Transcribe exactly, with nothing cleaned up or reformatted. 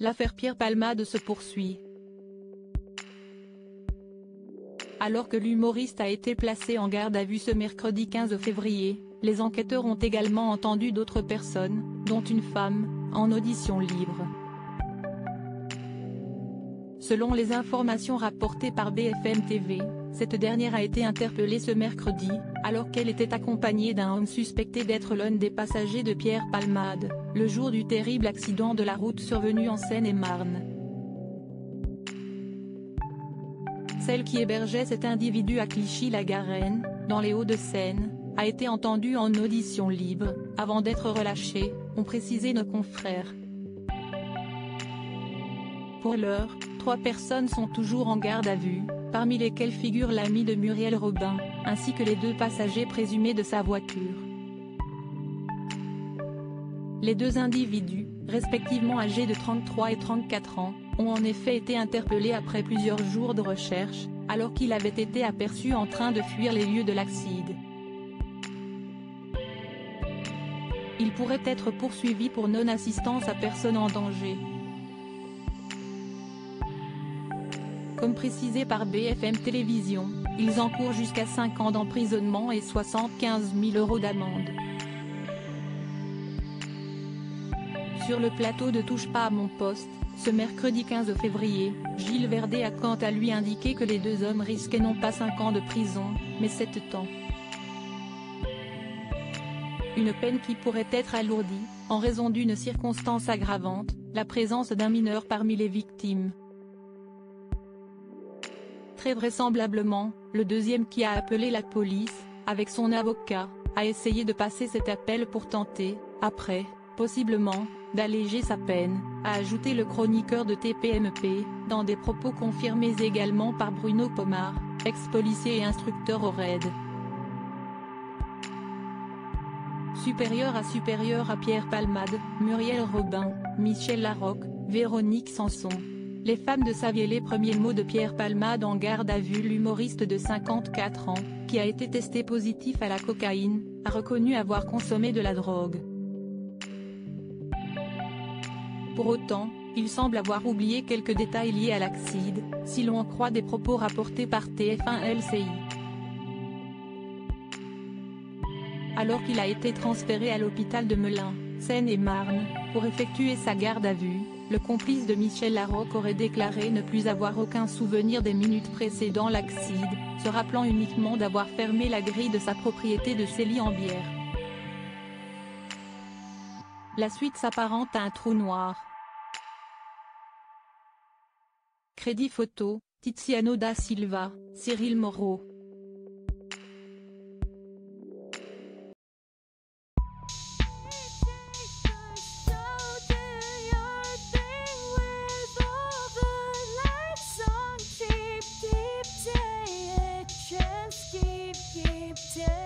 l'affaire Pierre Palmade se poursuit. Alors que l'humoriste a été placé en garde à vue ce mercredi quinze février, les enquêteurs ont également entendu d'autres personnes, dont une femme, en audition libre. Selon les informations rapportées par B F M T V, cette dernière a été interpellée ce mercredi, alors qu'elle était accompagnée d'un homme suspecté d'être l'un des passagers de Pierre Palmade, le jour du terrible accident de la route survenu en Seine-et-Marne. Celle qui hébergeait cet individu à Clichy-la-Garenne, dans les Hauts-de-Seine, a été entendue en audition libre, avant d'être relâchée, ont précisé nos confrères. Pour l'heure, trois personnes sont toujours en garde à vue, parmi lesquelles figure l'ami de Muriel Robin, ainsi que les deux passagers présumés de sa voiture. Les deux individus, respectivement âgés de trente-trois et trente-quatre ans, ont en effet été interpellés après plusieurs jours de recherche, alors qu'ils avaient été aperçus en train de fuir les lieux de l'accident. Ils pourraient être poursuivis pour non-assistance à personne en danger. Comme précisé par B F M Télévision, ils encourent jusqu'à cinq ans d'emprisonnement et soixante-quinze mille euros d'amende. Sur le plateau de Touche pas à mon poste, ce mercredi quinze février, Gilles Verdet a quant à lui indiqué que les deux hommes risquaient non pas cinq ans de prison, mais sept ans. Une peine qui pourrait être alourdie, en raison d'une circonstance aggravante, la présence d'un mineur parmi les victimes. Très vraisemblablement, le deuxième qui a appelé la police, avec son avocat, a essayé de passer cet appel pour tenter, après, possiblement, d'alléger sa peine, a ajouté le chroniqueur de T P M P, dans des propos confirmés également par Bruno Pomar, ex-policier et instructeur au raid. Supérieur à supérieur à Pierre Palmade, Muriel Robin, Michel Larocque, Véronique Sanson. Les femmes de Saviez. Les premiers mots de Pierre Palmade en garde à vue. L'humoriste de cinquante-quatre ans, qui a été testé positif à la cocaïne, a reconnu avoir consommé de la drogue. Pour autant, il semble avoir oublié quelques détails liés à l'accident, si l'on en croit des propos rapportés par T F un L C I. Alors qu'il a été transféré à l'hôpital de Melun, Seine-et-Marne, pour effectuer sa garde à vue, le complice de Michel Larocque aurait déclaré ne plus avoir aucun souvenir des minutes précédant l'accident, se rappelant uniquement d'avoir fermé la grille de sa propriété de Célie-en-Bière. La suite s'apparente à un trou noir. Crédit photo, Tiziano da Silva, Cyril Moreau. Yeah.